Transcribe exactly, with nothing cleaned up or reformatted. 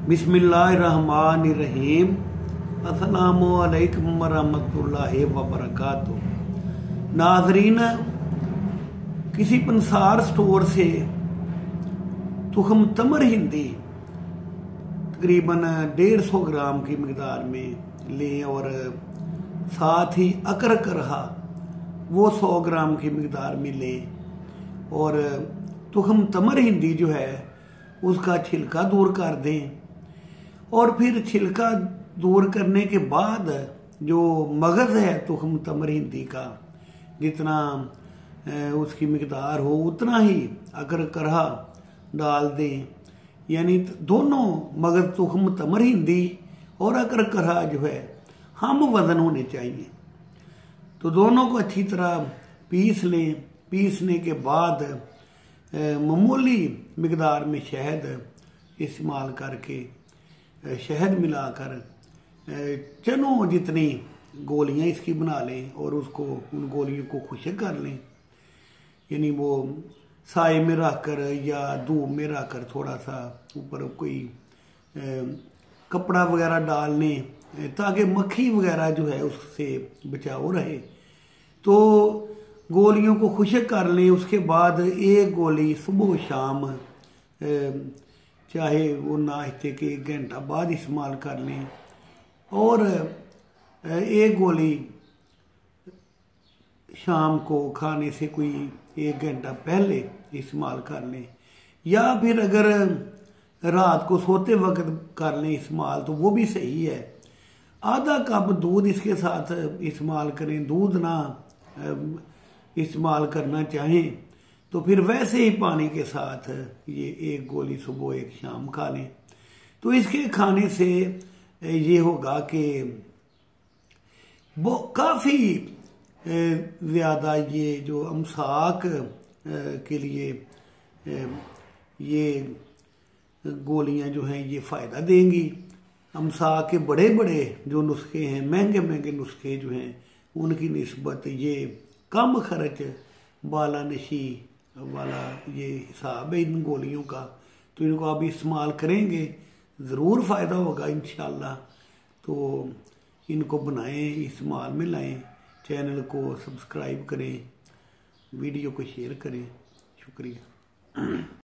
बिस्मिल्लाहिर्रहमानिर्रहीम। अस्सलामु अलैकुम वरहमतुल्लाहि वबरकातुहू। नाज़रीन, किसी पंसार स्टोर से तुखम तमर हिंदी तकरीबन डेढ़ सौ ग्राम की मकदार में लें और साथ ही अकर करहा वो सौ ग्राम की मकदार में लें और तुखम तमर हिंदी जो है उसका छिलका दूर कर दें। और फिर छिलका दूर करने के बाद जो मगज़ है तुखम तमर हिंदी का, जितना उसकी मकदार हो उतना ही अगर करहा डाल दें। यानी दोनों मगज़ तुखम तमर हिंदी और अकर करहा जो है हम वज़न होने चाहिए। तो दोनों को अच्छी तरह पीस लें। पीसने के बाद मामूली मकदार में शहद इस्तेमाल करके, शहद मिलाकर चनों जितनी गोलियां इसकी बना लें और उसको उन गोलियों को खुश्क कर लें। यानी वो साए में रखकर या धूप में रखकर थोड़ा सा ऊपर कोई कपड़ा वगैरह डाल लें ताकि मक्खी वगैरह जो है उससे बचाव रहे। तो गोलियों को खुश्क कर लें। उसके बाद एक गोली सुबह शाम, चाहे वो नाश्ते के एक घंटा बाद इस्तेमाल कर लें, और एक गोली शाम को खाने से कोई एक घंटा पहले इस्तेमाल कर लें, या फिर अगर रात को सोते वक्त कर लें इस्तेमाल तो वो भी सही है। आधा कप दूध इसके साथ इस्तेमाल करें। दूध ना इस्तेमाल करना चाहें तो फिर वैसे ही पानी के साथ ये एक गोली सुबह एक शाम खा लें। तो इसके खाने से ये होगा कि वो काफ़ी ज़्यादा ये जो अमसाक के लिए ये गोलियां जो हैं ये फ़ायदा देंगी। अमसाक के बड़े बड़े जो नुस्खे हैं, महंगे महंगे नुस्खे जो हैं, उनकी निस्बत ये कम खर्च बाला नशी वाला ये हिसाब है इन गोलियों का। तो इनको आप इस्तेमाल करेंगे ज़रूर फ़ायदा होगा इंशाल्लाह। तो इनको बनाएं, इस्तेमाल में लाएं। चैनल को सब्सक्राइब करें, वीडियो को शेयर करें। शुक्रिया।